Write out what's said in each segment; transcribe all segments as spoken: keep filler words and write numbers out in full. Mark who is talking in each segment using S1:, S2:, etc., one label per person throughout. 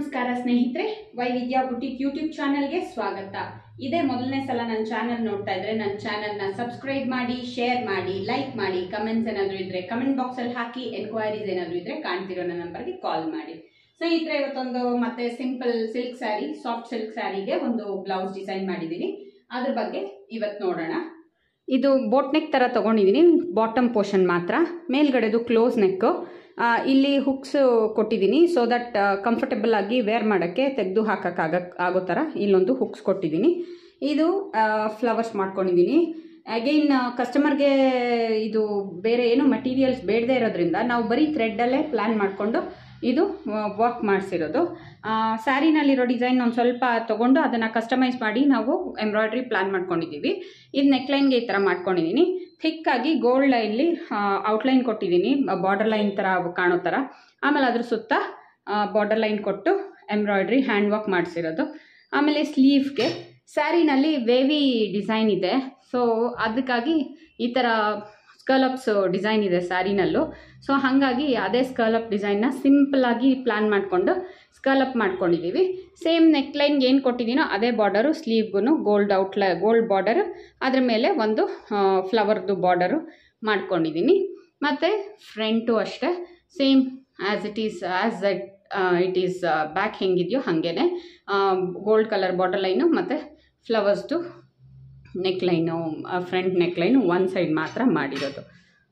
S1: ನಮಸ್ಕಾರ ಸ್ನೇಹಿತರೆ, ವೈವಿಧ್ಯ ಬುಟಿಕ್ ಯೂಟ್ಯೂಬ್ ಚಾನೆಲ್ಗೆ ಸ್ವಾಗತ. ಇದೇ ಮೊದಲನೇ ಸಲ ನನ್ನ ಚಾನೆಲ್ ನೋಡ್ತಾ ಇದ್ರೆ ನನ್ನ ಚಾನೆಲ್ನ ಸಬ್ಸ್ಕ್ರೈಬ್ ಮಾಡಿ, ಶೇರ್ ಮಾಡಿ, ಲೈಕ್ ಮಾಡಿ. ಕಮೆಂಟ್ಸ್ ಏನಾದರೂ ಇದ್ರೆ ಕಮೆಂಟ್ ಬಾಕ್ಸಲ್ಲಿ ಹಾಕಿ. ಎನ್ಕ್ವೈರೀಸ್ ಏನಾದರೂ ಇದ್ರೆ ಕಾಣ್ತಿರೋ ನನ್ನ ನಂಬರ್ಗೆ ಕಾಲ್ ಮಾಡಿ. ಸ್ನೇಹಿತರೆ, ಇವತ್ತೊಂದು ಮತ್ತೆ simple silk sari, soft silk ಸ್ಯಾರಿಗೆ ಒಂದು ಬ್ಲೌಸ್ ಡಿಸೈನ್ ಮಾಡಿದ್ದೀನಿ. ಅದ್ರ ಬಗ್ಗೆ ಇವತ್ತು ನೋಡೋಣ. ಇದು ಬೋಟ್ ನೆಕ್ ಥರ ತೊಗೊಂಡಿದ್ದೀನಿ, ಬಾಟಮ್ ಪೋರ್ಷನ್ ಮಾತ್ರ. ಮೇಲ್ಗಡೆದು ಕ್ಲೋಸ್ ನೆಕ್ಕು. ಇಲ್ಲಿ ಹುಕ್ಸ್ ಕೊಟ್ಟಿದ್ದೀನಿ, ಸೊ ದಟ್ ಕಂಫರ್ಟೇಬಲ್ ಆಗಿ ವೇರ್ ಮಾಡೋಕ್ಕೆ ತೆಗೆದು ಹಾಕೋಕ್ಕಾಗ ಆಗೋ ಥರ ಇಲ್ಲೊಂದು ಹುಕ್ಸ್ ಕೊಟ್ಟಿದ್ದೀನಿ. ಇದು ಫ್ಲವರ್ಸ್ ಮಾಡ್ಕೊಂಡಿದ್ದೀನಿ. ಅಗೈನ್ ಕಸ್ಟಮರ್ಗೆ ಇದು ಬೇರೆ ಏನು ಮಟೀರಿಯಲ್ಸ್ ಬೇಡದೇ ಇರೋದ್ರಿಂದ ನಾವು ಬರೀ ಥ್ರೆಡ್ಡಲ್ಲೇ ಪ್ಲ್ಯಾನ್ ಮಾಡಿಕೊಂಡು ಇದು ವರ್ಕ್ ಮಾಡಿಸಿರೋದು. ಸ್ಯಾರಿನಲ್ಲಿರೋ ಡಿಸೈನ್ ಒಂದು ಸ್ವಲ್ಪ ತೊಗೊಂಡು ಅದನ್ನು ಕಸ್ಟಮೈಸ್ ಮಾಡಿ ನಾವು ಎಂಬ್ರಾಯ್ಡ್ರಿ ಪ್ಲ್ಯಾನ್ ಮಾಡ್ಕೊಂಡಿದ್ದೀವಿ. ಇದು ನೆಕ್ಲೈನ್ಗೆ ಈ ಥರ ಮಾಡ್ಕೊಂಡಿದ್ದೀನಿ. ಥಿಕ್ಕಾಗಿ ಗೋಲ್ಡ್ ಲೈನ್ಲಿ ಔಟ್ಲೈನ್ ಕೊಟ್ಟಿದ್ದೀನಿ, ಬಾರ್ಡರ್ ಲೈನ್ ಥರ ಕಾಣೋ ಥರ. ಆಮೇಲೆ ಅದ್ರ ಸುತ್ತ ಬಾರ್ಡರ್ ಲೈನ್ ಕೊಟ್ಟು ಎಂಬ್ರಾಯ್ಡ್ರಿ ಹ್ಯಾಂಡ್ ವರ್ಕ್ ಮಾಡಿಸಿರೋದು. ಆಮೇಲೆ ಸ್ಲೀವ್ಗೆ ಸ್ಯಾರಿನಲ್ಲಿ ವೇವಿ ಡಿಸೈನ್ ಇದೆ, ಸೊ ಅದಕ್ಕಾಗಿ ಈ ಥರ ಸ್ಕರ್ಲಪ್ಸ್ ಡಿಸೈನ್ ಇದೆ ಸ್ಯಾರಿನಲ್ಲೂ. ಸೊ ಹಾಗಾಗಿ ಅದೇ ಸ್ಕರ್ಲಪ್ ಡಿಸೈನ್ನ ಸಿಂಪಲ್ಲಾಗಿ ಪ್ಲ್ಯಾನ್ ಮಾಡಿಕೊಂಡು ಸ್ಕರ್ಲಪ್ ಮಾಡ್ಕೊಂಡಿದ್ದೀವಿ. ಸೇಮ್ ನೆಕ್ಲೈನ್ಗೆ ಏನು ಕೊಟ್ಟಿದ್ದೀನೋ ಅದೇ ಬಾರ್ಡರು ಸ್ಲೀವ್ಗೂ ಗೋಲ್ಡ್ ಔಟ್ಲೈ ಗೋಲ್ಡ್ ಬಾರ್ಡರ್, ಅದ್ರ ಮೇಲೆ ಒಂದು ಫ್ಲವರ್ದು ಬಾರ್ಡರು ಮಾಡ್ಕೊಂಡಿದ್ದೀನಿ. ಮತ್ತು ಫ್ರಂಟು ಅಷ್ಟೇ same as it is as that it is back ಹೆಂಗಿದೆಯೋ ಹಾಗೇ ಗೋಲ್ಡ್ ಕಲರ್ ಬಾರ್ಡರ್ ಲೈನು ಮತ್ತು ಫ್ಲವರ್ಸ್ದು neckline, front neckline one side ಮಾತ್ರ ಮಾಡಿರೋದು.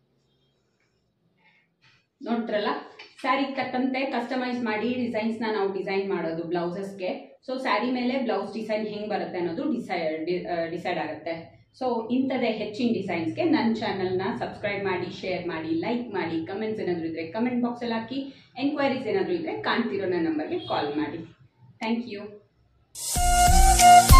S1: ನೋಡ್ತಿರಲ್ಲ, ಸ್ಯಾರಿ ತಕ್ಕಂತೆ ಕಸ್ಟಮೈಸ್ ಮಾಡಿ ಡಿಸೈನ್ಸ್ನ ನಾವು ಡಿಸೈನ್ ಮಾಡೋದು ಬ್ಲೌಸಸ್ಗೆ. ಸೊ ಸ್ಯಾರಿ ಮೇಲೆ ಬ್ಲೌಸ್ ಡಿಸೈನ್ ಹೆಂಗೆ ಬರುತ್ತೆ ಅನ್ನೋದು ಡಿಸೈಡ್ ಡಿಸೈಡ್ ಆಗುತ್ತೆ. ಸೊ ಇಂಥದ್ದೇ ಹೆಚ್ಚಿನ ಡಿಸೈನ್ಸ್ಗೆ ನನ್ನ ಚಾನಲ್ನ ಸಬ್ಸ್ಕ್ರೈಬ್ ಮಾಡಿ, ಶೇರ್ ಮಾಡಿ, ಲೈಕ್ ಮಾಡಿ. ಕಮೆಂಟ್ಸ್ ಏನಾದರೂ ಇದ್ದರೆ ಕಮೆಂಟ್ ಬಾಕ್ಸಲ್ಲಿ ಹಾಕಿ. ಎನ್ಕ್ವೈರೀಸ್ ಏನಾದರೂ ಇದ್ದರೆ ಕಾಣ್ತಿರೋ ನನ್ನ ನಂಬರ್ಗೆ ಕಾಲ್ ಮಾಡಿ. Thank you.